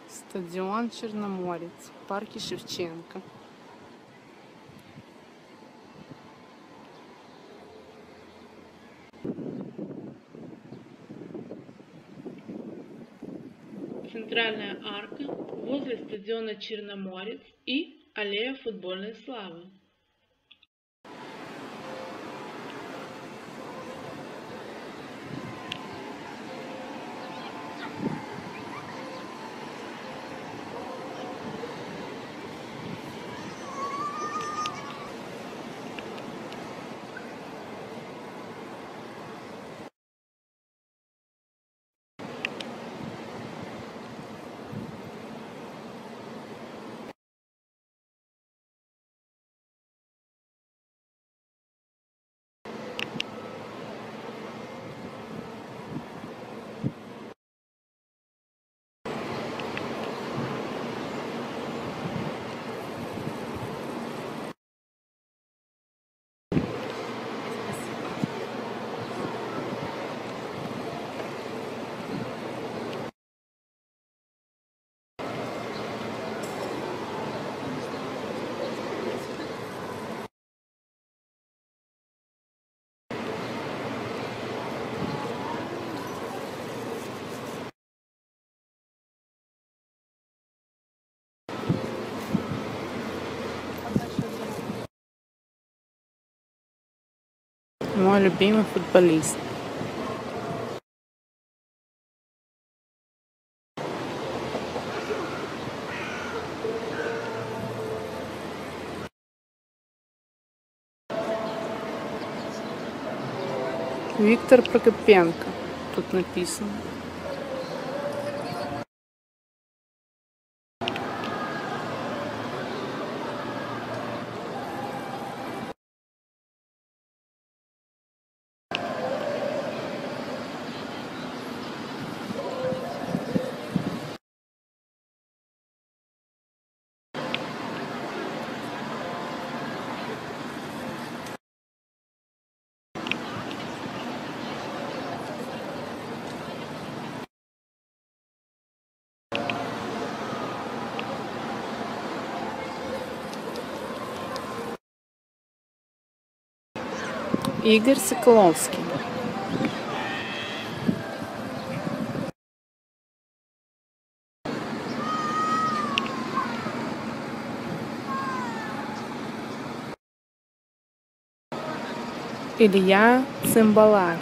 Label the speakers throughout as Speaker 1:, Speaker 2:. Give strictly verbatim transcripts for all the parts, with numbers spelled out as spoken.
Speaker 1: Стадион Черноморец в парке Шевченко. Центральная арка возле стадиона Черноморец и аллея футбольной славы. Мой любимый футболист. Виктор Прокопенко. Тут написано. Игорь Соколовский. Илья Цимбаларь.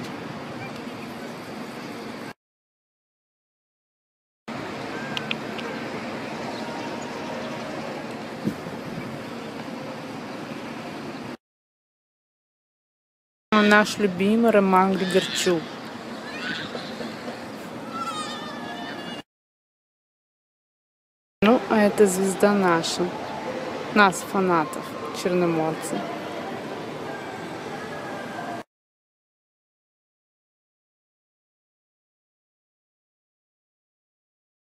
Speaker 1: Наш любимый Роман Григорчук. Ну, а это звезда наша. Нас, фанатов, черноморцы.